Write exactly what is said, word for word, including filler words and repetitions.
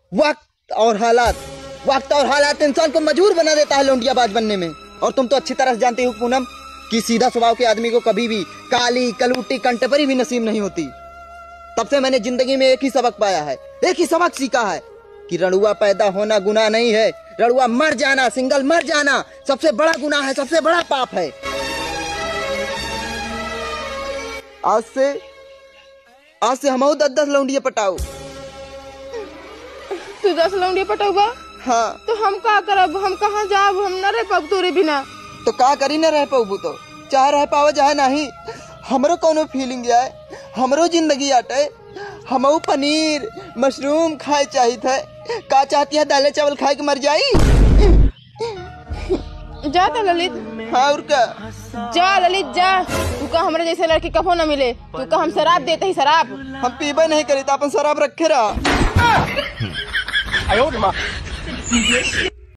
वक्त और हालात वक्त और हालात इंसान को मजबूर बना देता है लौंडियाबाज बनने में। और तुम तो अच्छी तरह से जानती हो पूनम कि सीधा स्वभाव के आदमी को कभी भी काली कलूटी कंटेपरी भी नसीब नहीं होती। तब से मैंने जिंदगी में एक ही सबक पाया है, एक ही सबक सीखा है कि रड़ुआ पैदा होना गुनाह नहीं है, रड़ुआ मर जाना, सिंगल मर जाना सबसे बड़ा गुनाह है, सबसे बड़ा पाप है। आज से आज से हम दस दस लौंडिया पटाओ। तू दस लौंडिया पटाऊबा? हाँ। तो हम का करब? हम कहाँ जाब? हम न रह पाब तोरे बिना। तो का करी न रह पाऊ? तो चाहे रह पाओ चाहे नहीं, हमरो कोनो फीलिंग जाए, हमरो जिंदगी आटे। हमऊ पनीर मशरूम खाए चाहिए थे। का चाहती है? दाले चावल खाए के मर जाई? जा तो ललित। हाँ और क्या? जा ललित जा। तू का हमारे जैसे लड़की कभो न मिले। तू का हम शराब देते ही शराब। हम पीबे नहीं करी तो अपन शराब रखे रहा।